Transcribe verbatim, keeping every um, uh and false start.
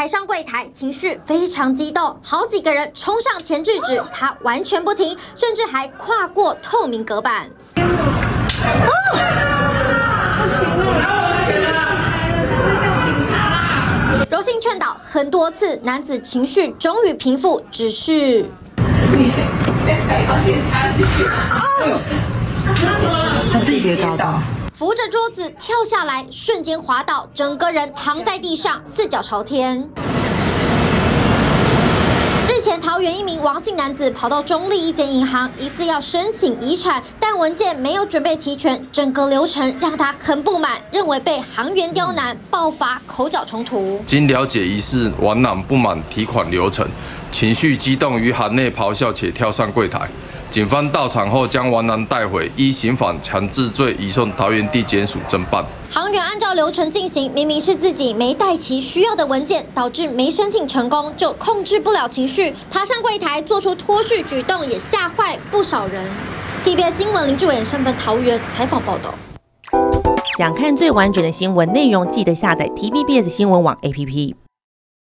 台上柜台，情绪非常激动，好几个人冲上前制止，他完全不停，甚至还跨过透明隔板。啊 柔性劝导很多次，男子情绪终于平复，只是他自己跌倒的， 扶着桌子跳下来，瞬间滑倒，整个人躺在地上，四脚朝天。 日前，桃园一名王姓男子跑到中立一间银行，疑似要申请遗产，但文件没有准备齐全，整个流程让他很不满，认为被行员刁难，爆发口角冲突。 经了解疑似王男不满提款流程，情绪激动，于行内咆哮且跳上柜台。 警方到场后，将王男带回，依刑法强制罪移送桃园地检署侦办。 行员按照流程进行，明明是自己没带齐需要的文件，导致没申请成功，就控制不了情绪，爬上柜台做出脱序举动，也吓坏不少人。T V B S 新闻林志伟身份桃园采访报道。 想看最完整的新闻内容，记得下载 T V B S 新闻网 A P P。